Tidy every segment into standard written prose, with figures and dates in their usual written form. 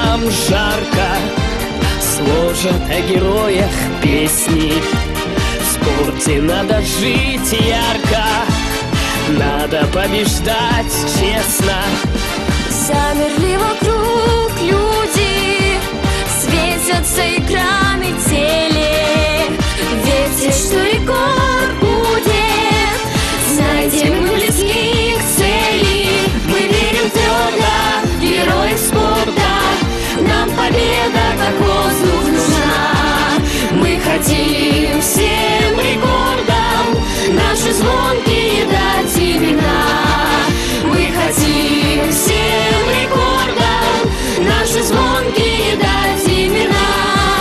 нам жарко, сложат о героях песни. В спорте надо жить ярко, надо побеждать честно. Замерли вокруг люди, светятся экраны теле. Верьте, что рекорд будет, знаете, мы близки к цели. Мы верим твердо в героев спорта, нам победа как воздух нужна. Мы хотим всем рекордам наши звонкие дать имена. Мы хотим всем рекордам наши звонкие дать имена.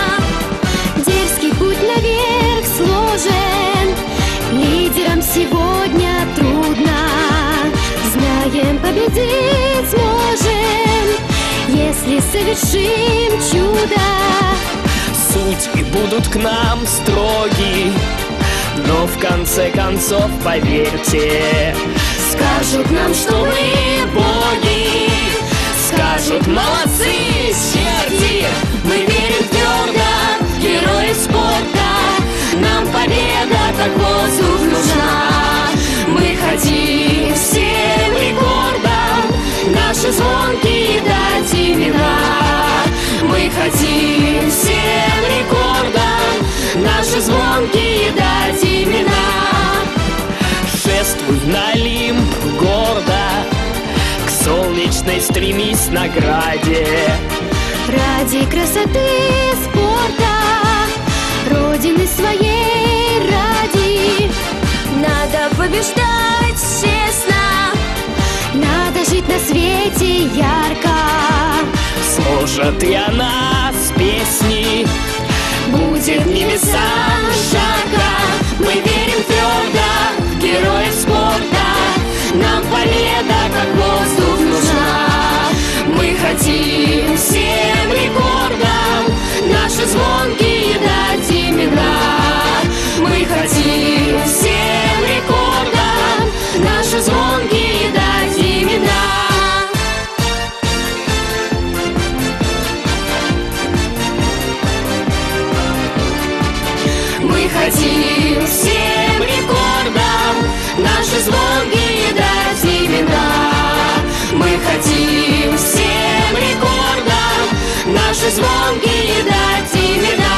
Дерзкий путь наверх сложен, лидерам сегодня трудно. Знаем, победить сможем, если совершим чудо. Судьи будут к нам строги, но в конце концов, поверьте, скажут нам, что мы боги. Скажут: молодцы, черти. Мы верим твердо в героев спорта, нам победа как воздух нужна. Мы хотим всем рекордам наши звонкие дать имена. Мы хотим всем рекордам наши звонкие дать имена. Шествуй на Олимп гордо, к солнечной стремись награде. Ради красоты спорта, родины своей ради, надо побеждать честно, надо жить на свете ярко. Сложат и о нас песни, будет небесам жарко. Мы верим твердо в героев спорта, нам победа как воздух нужна. Мы хотим всем рекордам наши звонкие дать имена. Мы хотим всем рекордам наши звонкие дать имена. Мы хотим всем рекордам наши звонкие дать имена. Мы хотим всем рекордам наши звонкие дать имена.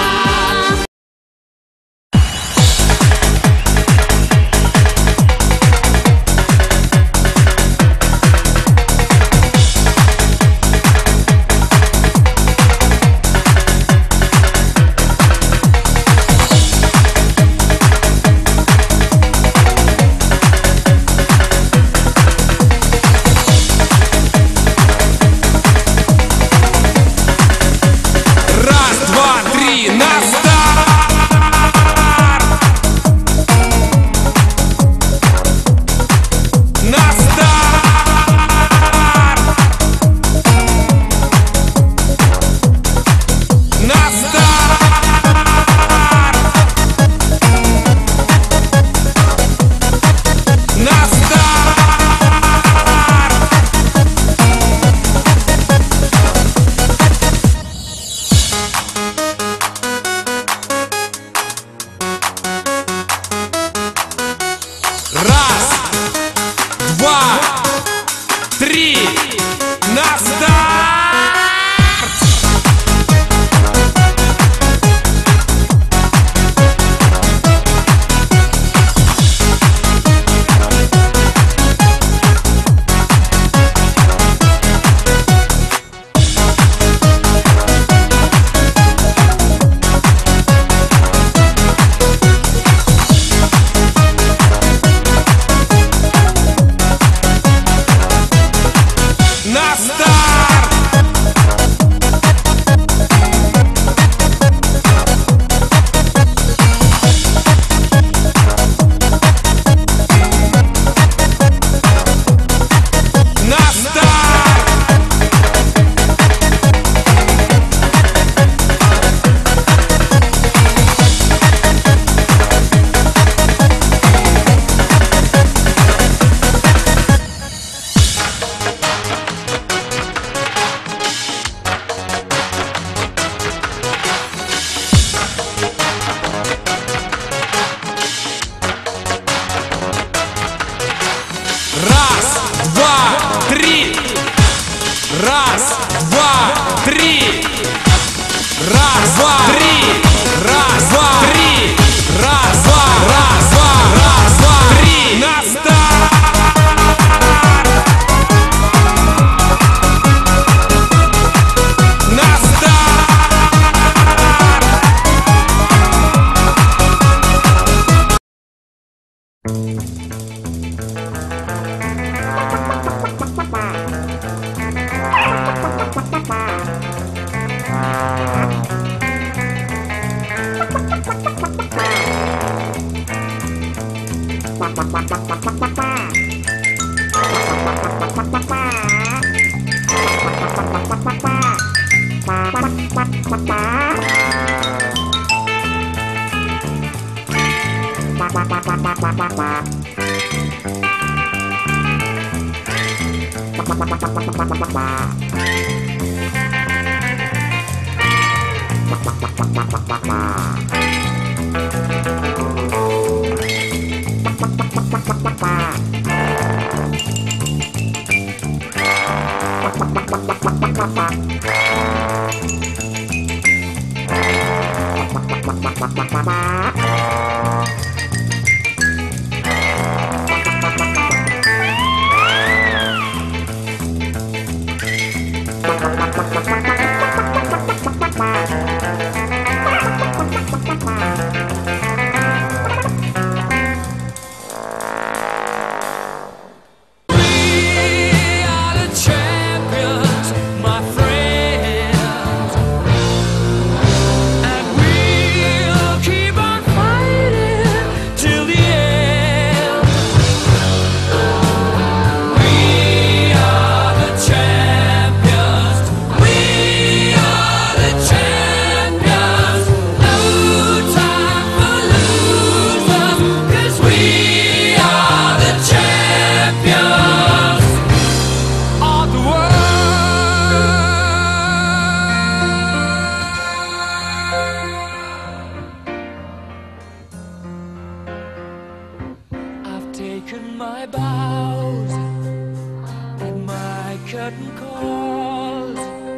Taken my bows and my curtain calls.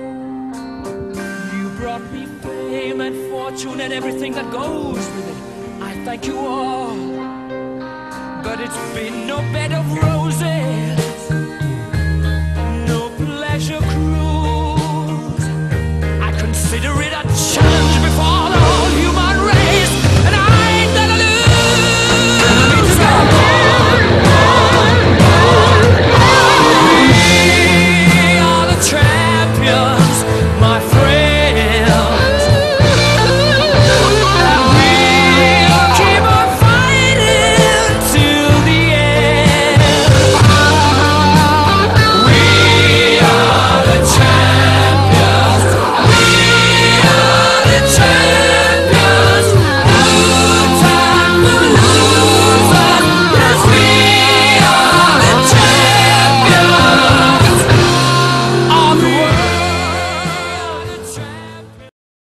You brought me fame and fortune and everything that goes with it. I thank you all, but it's been no bed of roses.